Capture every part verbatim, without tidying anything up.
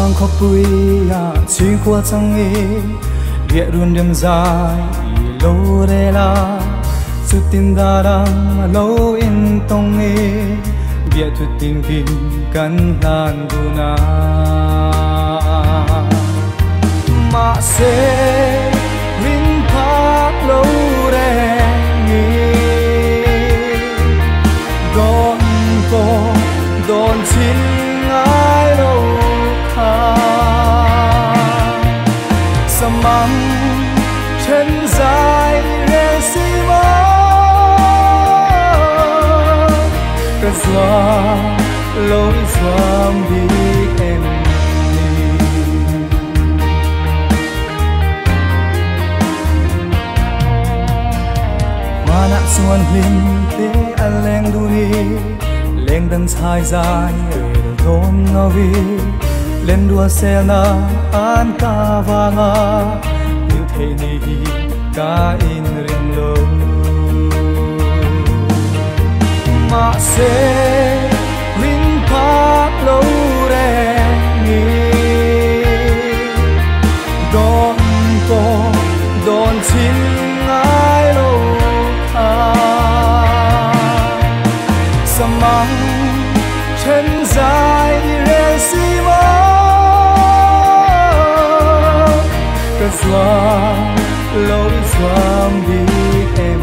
mang khóc bụi à chỉ qua trong nghe địa luôn đêm dài lâu đây là sự tin đã đang lâu in tông nghe địa thuật tin kim căn lan du na mà sẽ vinh thác lâu đen nghe đón có đón chín ai đâu tha samang chân dài rẽ xi vắng cơn gió lối gió biết em đi mà nặng xuân linh tế anh lên đu đi lên đằng dài dài đón ngao vi lên đua xe na an ta vanga như thế này cả in riêng lâu mà sẽ vinh thác lâu đen nghe đón có đón chín ai lâu tha samang chân dài rẽ xi vắng cơn gió lối gió biết em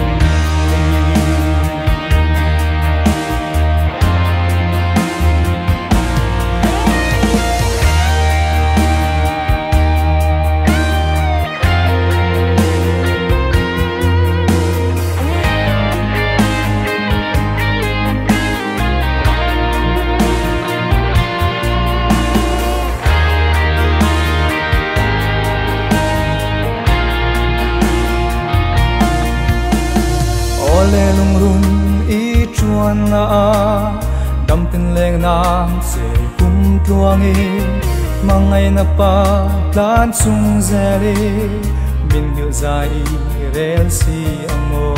lê lung run ý chuan na đâm tin lên nam sẽ cùng tuang ý mang ngày na pa plan sung dè đi min hiểu dài rel si amo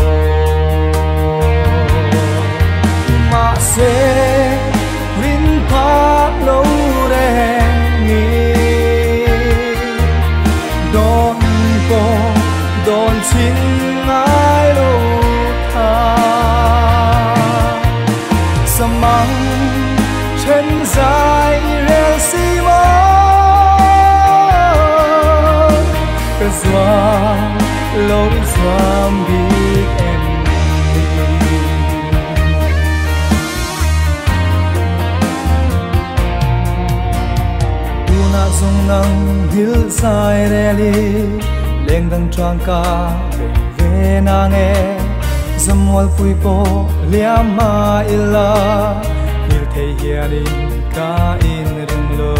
mà sẽ vinh thác lâu đen nghe đón có đón chín ai đâu samang chân dài rẽ xi vắng cơn gió lối gió biết em đi tu na dung nắng hill dài rẽ đi lên đằng trăng ca về na nghe zamwal pui po liama illa hil thei hianin ka in ring lo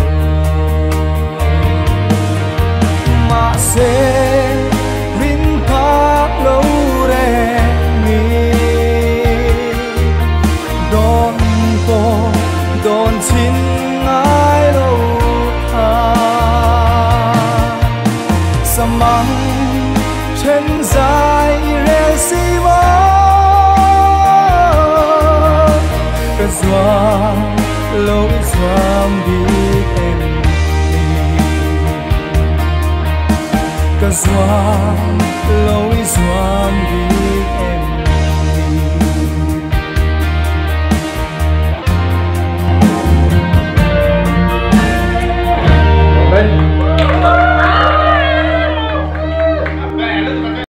ma se vinh thác lâu đen nghe đón có đón chín ai đâu tha samang chân dài rẽ xi vắng cơn gió lối gió biết em đi cơn gió lối gió biết